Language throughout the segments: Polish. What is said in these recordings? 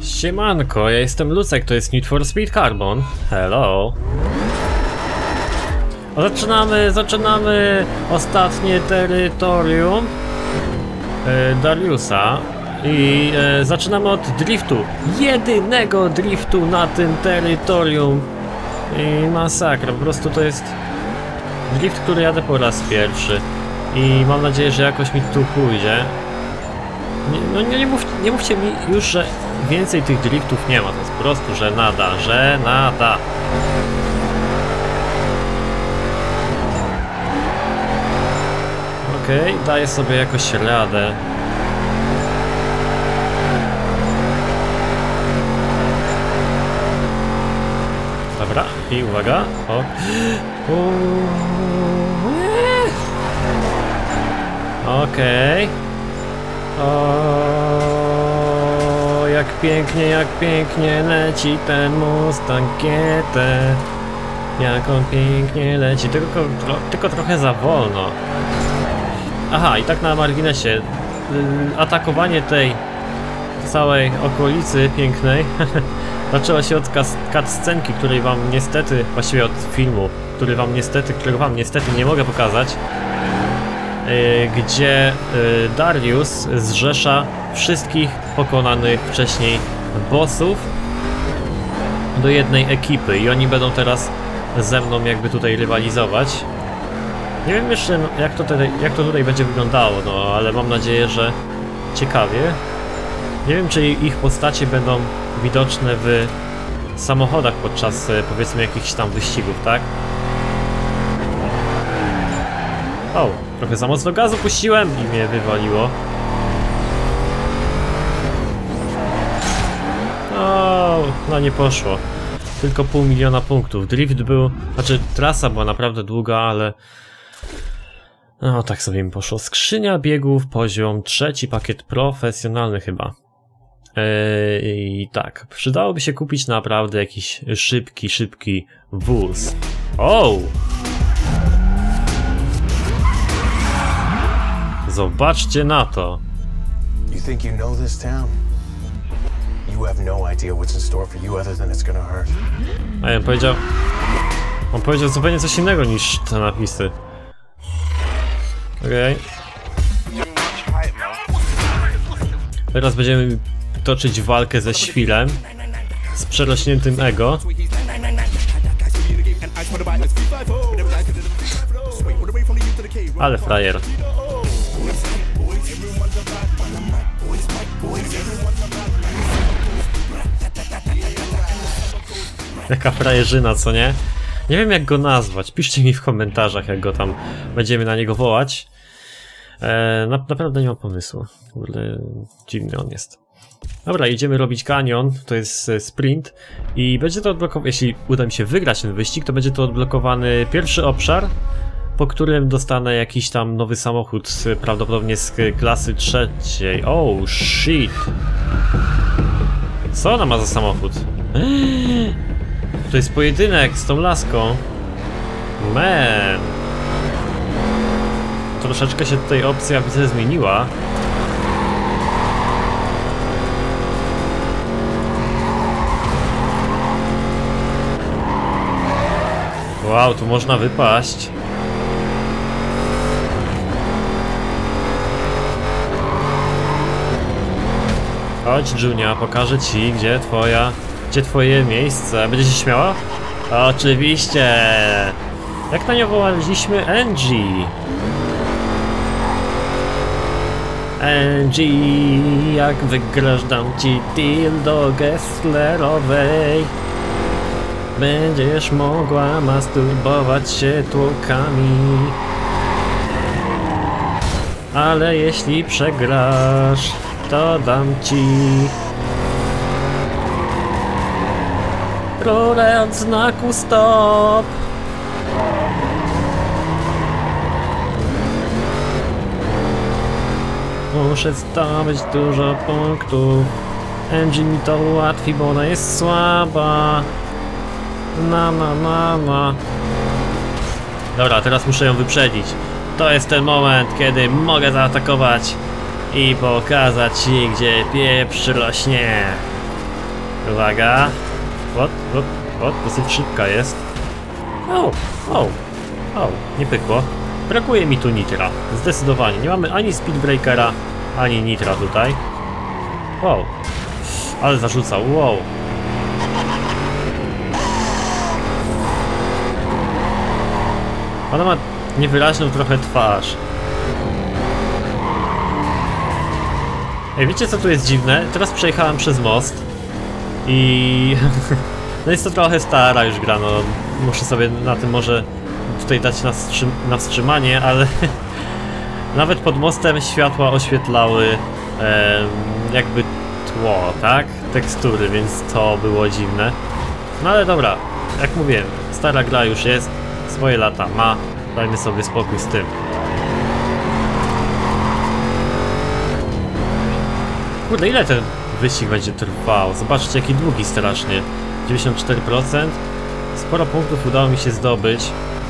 Siemanko, ja jestem Lucek, to jest Need for Speed Carbon. Hello. Zaczynamy ostatnie terytorium Dariusa i zaczynamy od driftu. Jedynego driftu na tym terytorium. I masakra, po prostu to jest drift, który jadę po raz pierwszy. I mam nadzieję, że jakoś mi tu pójdzie. Nie mówcie mi już, że więcej tych driftów nie ma, to jest po prostu żenada, żenada. Okej, daję sobie jakoś radę. Dobra, i uwaga, o. Okej. O, jak pięknie leci ten Mustang GT. Jak on pięknie leci, tylko trochę za wolno. Aha, i tak na marginesie, atakowanie tej całej okolicy pięknej zaczęło się od cutscenki, której wam niestety, właściwie od filmu, którego wam niestety nie mogę pokazać, gdzie Darius zrzesza wszystkich pokonanych wcześniej bossów do jednej ekipy i oni będą teraz ze mną jakby tutaj rywalizować. Nie wiem jeszcze jak to tutaj będzie wyglądało, no ale mam nadzieję, że ciekawie. Nie wiem, czy ich postacie będą widoczne w samochodach podczas powiedzmy jakichś tam wyścigów, tak? O, trochę za mocno gazu puściłem i mnie wywaliło. O, no nie poszło. Tylko 500 000 punktów. Drift był, znaczy trasa była naprawdę długa, ale no tak sobie mi poszło. Skrzynia biegów, poziom 3, pakiet profesjonalny chyba. I tak, przydałoby się kupić naprawdę jakiś szybki wóz. O! Zobaczcie na to. You think you know this town? You have no idea what's in store for you other than it's gonna hurt. A on powiedział zupełnie coś innego niż te napisy. Okej. Teraz będziemy toczyć walkę ze świrem z przerośniętym ego. Ale frajer. Jaka frajerzyna, co nie? Nie wiem jak go nazwać, piszcie mi w komentarzach jak go tam będziemy na niego wołać. Naprawdę nie mam pomysłu, w ogóle dziwny on jest. Dobra, idziemy robić kanion, to jest sprint i będzie to odblokowane, jeśli uda mi się wygrać ten wyścig, to będzie to odblokowany pierwszy obszar, po którym dostanę jakiś tam nowy samochód, prawdopodobnie z klasy 3. Oh shit! Co ona ma za samochód? To jest pojedynek z tą laską. Man. Troszeczkę się tutaj opcja widzę zmieniła. Wow, tu można wypaść. Chodź Junia, pokażę ci, gdzie twoje miejsce. Będzie się śmiała? Oczywiście! Jak na nią wołaliśmy Angie? Angie, jak wygrasz, dam ci deal do Gesslerowej. Będziesz mogła masturbować się tłokami. Ale jeśli przegrasz, to dam ci rolę od znaku stop. Muszę zdobyć dużo punktów. Angie mi to ułatwi, bo ona jest słaba. Dobra, teraz muszę ją wyprzedzić. To jest ten moment, kiedy mogę zaatakować i pokazać ci, gdzie pieprz rośnie. Uwaga. Dosyć szybka jest. Nie pykło. Brakuje mi tu nitra. Zdecydowanie. Nie mamy ani speedbreakera, ani nitra tutaj. Wow. Ale zarzucał. Wow. Ona ma niewyraźną trochę twarz. Ej, wiecie co tu jest dziwne? Teraz przejechałem przez most i... no jest to trochę stara już gra, no muszę sobie na tym może tutaj dać na wstrzymanie, ale nawet pod mostem światła oświetlały jakby tło, tak? Tekstury, więc to było dziwne. No ale dobra, jak mówiłem, stara gra już jest, swoje lata ma, dajmy sobie spokój z tym. Kurde, ile ten wyścig będzie trwał? Zobaczcie, jaki długi strasznie. 94%. Sporo punktów udało mi się zdobyć.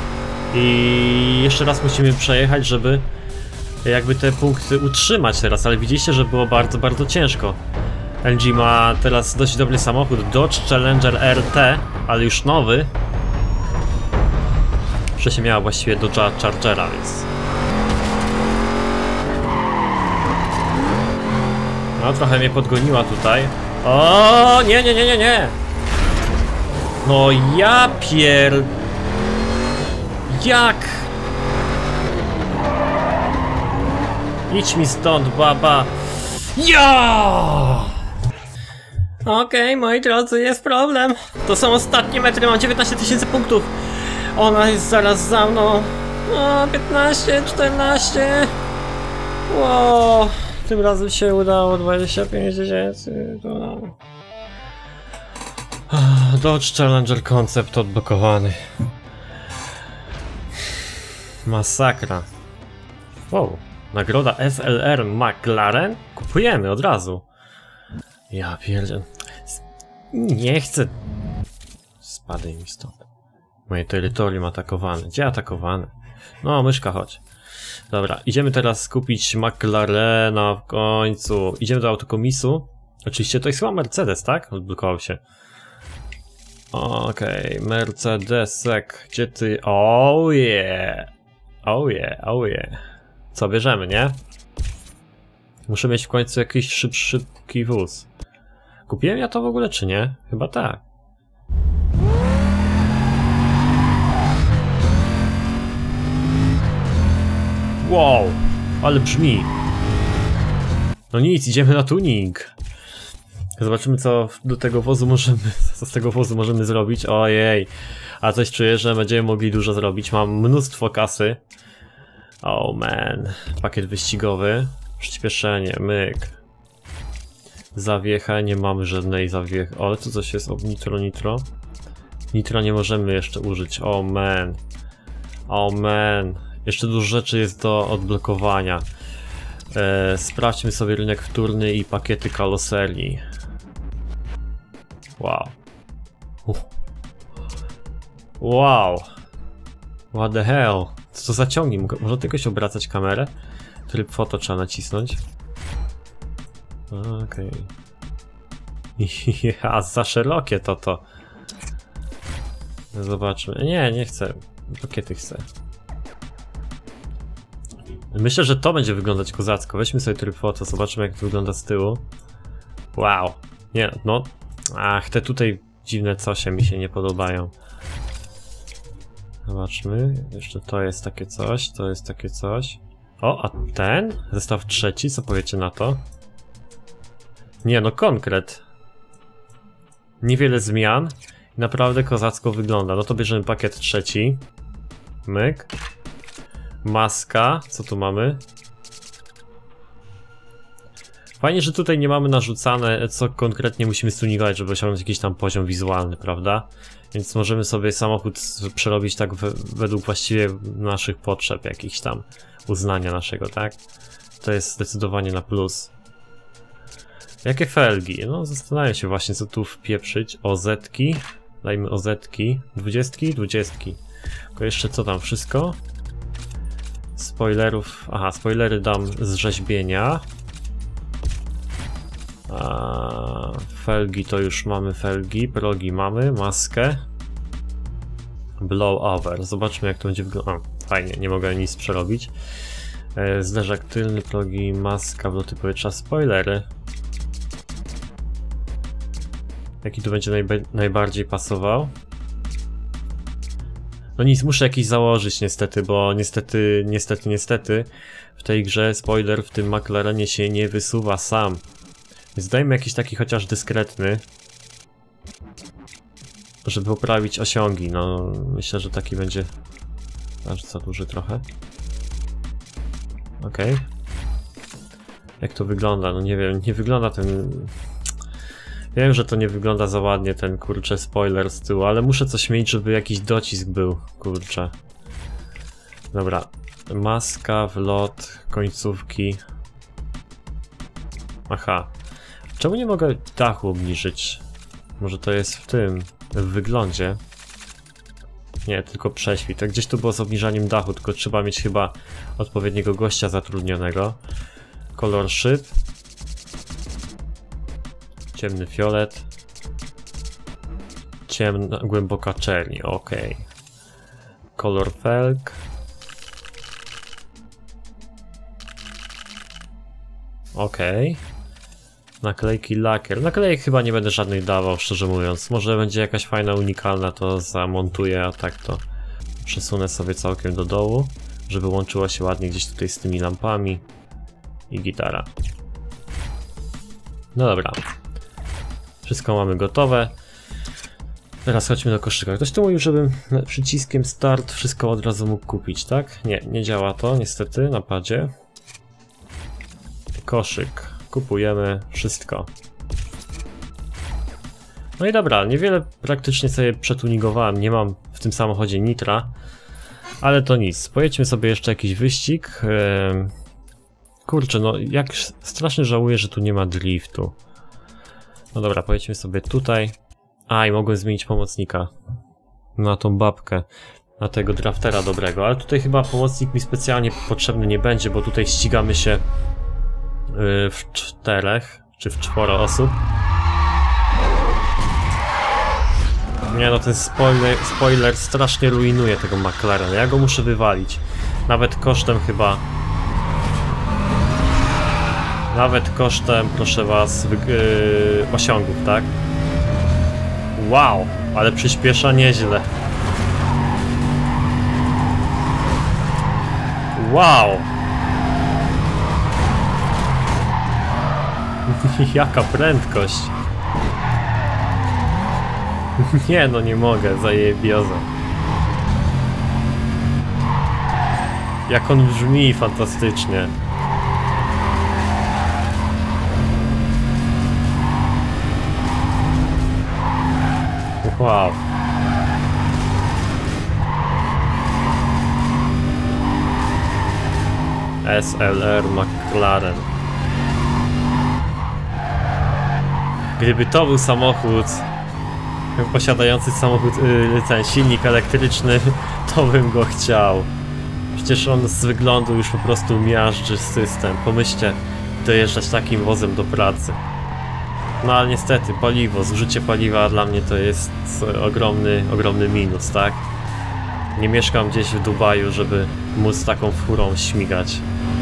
I jeszcze raz musimy przejechać, żeby jakby te punkty utrzymać teraz, ale widzieliście, że było bardzo, bardzo ciężko. LG ma teraz dość dobry samochód, Dodge Challenger RT, ale już nowy. Wcześniej miała właściwie Dodge'a Chargera, więc... no, trochę mnie podgoniła tutaj. O, nie! No ja Jak? Idź mi stąd, baba. Ja! Okej, moi drodzy, jest problem. To są ostatnie metry, mam 19 000 punktów. Ona jest zaraz za mną. O, 15, 14. Wow. Tym razem się udało 25 000. Dodge Challenger Concept odblokowany. Masakra. Wow. Nagroda SLR McLaren? Kupujemy od razu. Ja pierdzielę. Nie chcę. Spadaj mi stąd. Moje terytorium atakowane. Gdzie atakowane? No, myszka, chodź. Dobra, idziemy teraz kupić McLarena w końcu. Idziemy do autokomisu. Oczywiście to jest chyba Mercedes, tak? Odblokował się. Okej, Mercedesek. Gdzie ty? Oh yeah. Co bierzemy, nie? Muszę mieć w końcu jakiś szybki wóz. Kupiłem ja to w ogóle, czy nie? Chyba tak. Wow, ale brzmi. No nic, idziemy na tuning. Zobaczymy, co do tego wozu możemy, co z tego wozu możemy zrobić. Ojej, a coś czuję, że będziemy mogli dużo zrobić. Mam mnóstwo kasy. Oh man, pakiet wyścigowy. Przyspieszenie, myk. Zawiecha, nie mamy żadnej zawiechy. O, ale tu coś jest, o, nitro. Nitro nie możemy jeszcze użyć, oh man. Oh man. Jeszcze dużo rzeczy jest do odblokowania. Sprawdźmy sobie rynek wtórny i pakiety karoserii. Wow. Wow. What the hell? Co to za ciągnik? Może ty jakoś obracać kamerę? Tryb foto trzeba nacisnąć. Okej. Ja, za szerokie to. Zobaczmy. Nie chcę. Pakiety chcę. Myślę, że to będzie wyglądać kozacko. Weźmy sobie tryb foto, zobaczymy, jak to wygląda z tyłu. Wow. Nie, no. Ach, te tutaj dziwne cosie mi się nie podobają. Zobaczmy. Jeszcze to jest takie coś, to jest takie coś. O, a ten? Zestaw trzeci, co powiecie na to? Nie, no konkret. Niewiele zmian. Naprawdę kozacko wygląda. No to bierzemy pakiet trzeci. Myk. Maska, co tu mamy? Fajnie, że tutaj nie mamy narzucane, co konkretnie musimy stuningować, żeby osiągnąć jakiś tam poziom wizualny, prawda? Więc możemy sobie samochód przerobić tak według właściwie naszych potrzeb, jakichś tam uznania naszego, tak? To jest zdecydowanie na plus. Jakie felgi? No zastanawiam się właśnie, co tu wpieprzyć. OZ-ki. Dajmy OZ-ki. 20? 20. Tylko jeszcze co tam? Wszystko? Spoilerów. Aha, spoilery dam z rzeźbienia. Felgi to już mamy felgi, progi mamy, maskę. Blowover. Zobaczmy jak to będzie wyglądać. Fajnie, nie mogę nic przerobić. Zderzak tylny, progi, maska, wloty powietrza, spoilery. Jaki tu będzie najbardziej pasował? No nic, muszę jakiś założyć niestety, bo niestety w tej grze spoiler w tym McLarenie się nie wysuwa sam. Więc dajmy jakiś taki chociaż dyskretny, żeby poprawić osiągi. No myślę, że taki będzie aż za duży trochę. Okej. Jak to wygląda? No nie wiem, nie wygląda ten... Wiem, że to nie wygląda za ładnie ten kurczę spoiler z tyłu, ale muszę coś mieć, żeby jakiś docisk był, kurczę. Dobra, maska, wlot, końcówki. Aha. Czemu nie mogę dachu obniżyć? Może to jest w tym, w wyglądzie? Nie, tylko prześwit. Tak gdzieś tu było z obniżaniem dachu, tylko trzeba mieć chyba odpowiedniego gościa zatrudnionego. Kolor szyb. Ciemny fiolet. Ciemna, głęboka czerni, ok. Kolor felg. Ok. Naklejki lakier. Naklejek chyba nie będę żadnych dawał, szczerze mówiąc. Może będzie jakaś fajna, unikalna, to zamontuję, a tak to przesunę sobie całkiem do dołu, żeby łączyło się ładnie gdzieś tutaj z tymi lampami. I gitara. No dobra. Wszystko mamy gotowe. Teraz chodźmy do koszyka. Ktoś tu mówił, żebym przyciskiem start wszystko od razu mógł kupić, tak? Nie, nie działa to niestety na padzie. Koszyk. Kupujemy wszystko. No i dobra, niewiele praktycznie sobie przetuningowałem. Nie mam w tym samochodzie nitra. Ale to nic. Pojedźmy sobie jeszcze jakiś wyścig. Kurczę, no jak strasznie żałuję, że tu nie ma driftu. No dobra, pojedźmy sobie tutaj. A, i mogłem zmienić pomocnika. Na tą babkę. Na tego draftera dobrego. Ale tutaj chyba pomocnik mi specjalnie potrzebny nie będzie, bo tutaj ścigamy się w 4 czy w 4 osób. Nie no, ten spoiler strasznie rujnuje tego McLarena. Ja go muszę wywalić. Nawet kosztem chyba... Nawet kosztem, proszę was, osiągów, tak? Wow, ale przyspiesza nieźle. Wow! Jaka prędkość! Nie no, nie mogę, zajebioza. Jak on brzmi fantastycznie. Wow. SLR McLaren. Gdyby to był samochód posiadający ten silnik elektryczny, to bym go chciał. Przecież on z wyglądu już po prostu miażdży system. Pomyślcie, dojeżdżać takim wozem do pracy. No ale niestety, paliwo, zużycie paliwa dla mnie to jest ogromny minus, tak? Nie mieszkam gdzieś w Dubaju, żeby móc taką furą śmigać.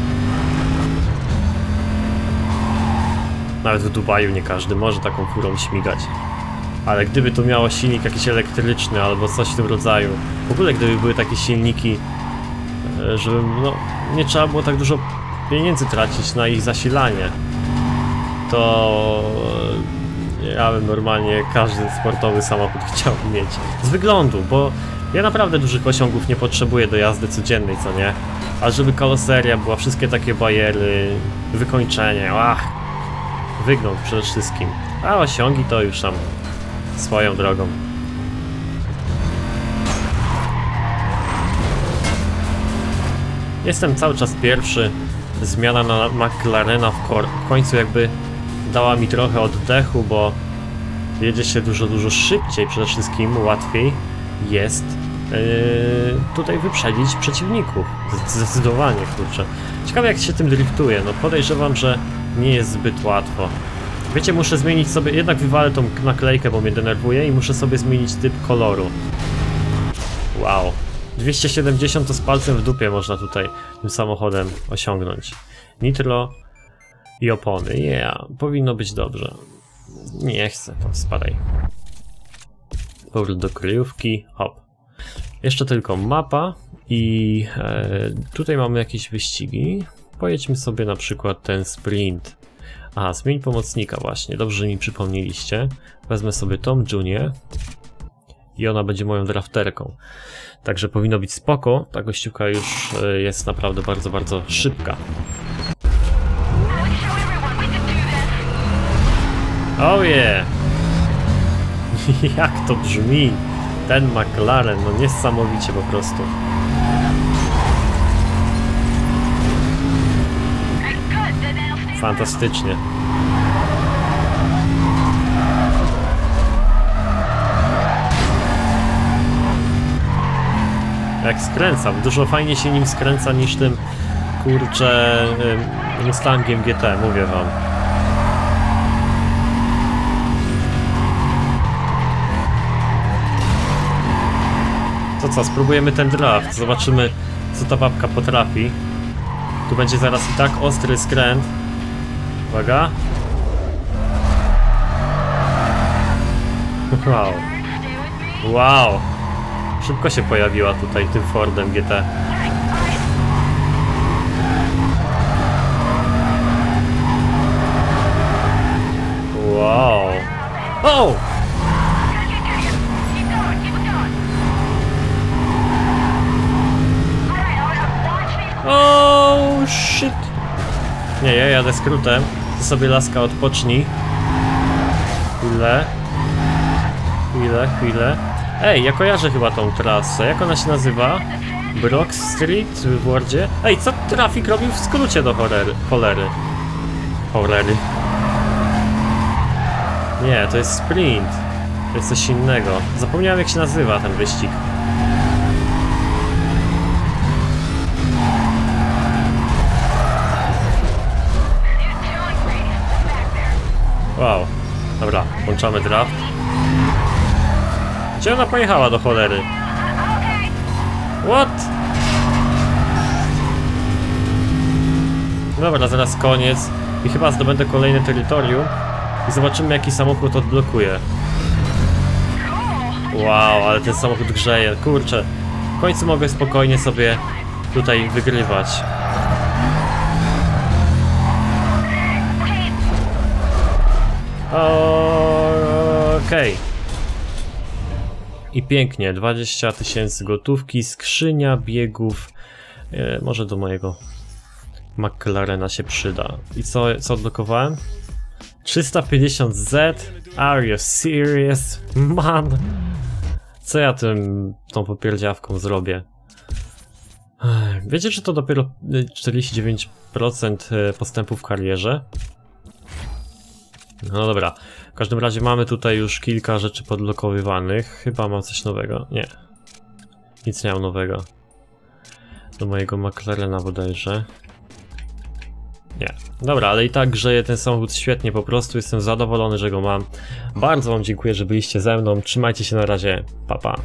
Nawet w Dubaju nie każdy może taką furą śmigać. Ale gdyby to miało silnik jakiś elektryczny albo coś w tym rodzaju, w ogóle gdyby były takie silniki, żeby no, nie trzeba było tak dużo pieniędzy tracić na ich zasilanie, to ja bym normalnie każdy sportowy samochód chciał mieć. Z wyglądu, bo ja naprawdę dużych osiągów nie potrzebuję do jazdy codziennej, co nie? A żeby karoseria była, wszystkie takie bajery, wykończenie, wygląd przede wszystkim. A osiągi to już tam swoją drogą. Jestem cały czas pierwszy. Zmiana na McLarena w końcu jakby dała mi trochę oddechu, bo jedzie się dużo szybciej, przede wszystkim łatwiej jest tutaj wyprzedzić przeciwników. Zdecydowanie, kurczę. Ciekawe jak się tym driftuje, no podejrzewam, że nie jest zbyt łatwo. Wiecie, muszę zmienić sobie, jednak wywalę tą naklejkę, bo mnie denerwuje i muszę sobie zmienić typ koloru. Wow. 270 to z palcem w dupie można tutaj tym samochodem osiągnąć. Nitro i opony. Powinno być dobrze. Nie chcę, to spadaj. Powrót do kryjówki, hop. Jeszcze tylko mapa i tutaj mamy jakieś wyścigi. Pojedźmy sobie na przykład ten sprint. Aha, zmień pomocnika właśnie, dobrze, że mi przypomnieliście. Wezmę sobie Tom Junior i ona będzie moją drafterką. Także powinno być spoko, ta gościuka już jest naprawdę bardzo, bardzo szybka. Oh yeah! Jak to brzmi! Ten McLaren, no niesamowicie po prostu. Fantastycznie. Jak skręcam, dużo fajniej się nim skręca niż tym, kurczę, Mustangiem GT, mówię wam. To co, spróbujemy ten draft, zobaczymy, co ta babka potrafi. Tu będzie zaraz i tak ostry skręt. Uwaga. Wow. Wow. Szybko się pojawiła tutaj tym Fordem GT. Wow. Oh! Oh shit! Nie, ja jadę skrótem. Ty sobie, laska, odpocznij. Chwilę. Ej, ja kojarzę chyba tą trasę. Jak ona się nazywa? Brock Street w Wordzie? Ej, co trafik robił w skrócie do cholery? Nie, to jest sprint. To jest coś innego. Zapomniałem, jak się nazywa ten wyścig. Wow. Dobra, włączamy draft. Gdzie ona pojechała do cholery? What? Dobra, zaraz koniec. I chyba zdobędę kolejne terytorium. I zobaczymy, jaki samochód odblokuje. Wow, ale ten samochód grzeje. Kurczę. W końcu mogę spokojnie sobie tutaj wygrywać. Okej. I pięknie, 20 000 gotówki, skrzynia biegów, może do mojego McLarena się przyda. I co odblokowałem? 350Z? Are you serious? Man! Co ja tą popierdziawką zrobię? Wiecie, że to dopiero 49% postępu w karierze? No dobra, w każdym razie mamy tutaj już kilka rzeczy podblokowywanych. Chyba mam coś nowego. Nie. Nic nie mam nowego. Do mojego McLarena bodajże. Nie. Dobra, ale i tak grzeje ten samochód świetnie, po prostu jestem zadowolony, że go mam. Bardzo wam dziękuję, że byliście ze mną. Trzymajcie się, na razie. Pa, pa.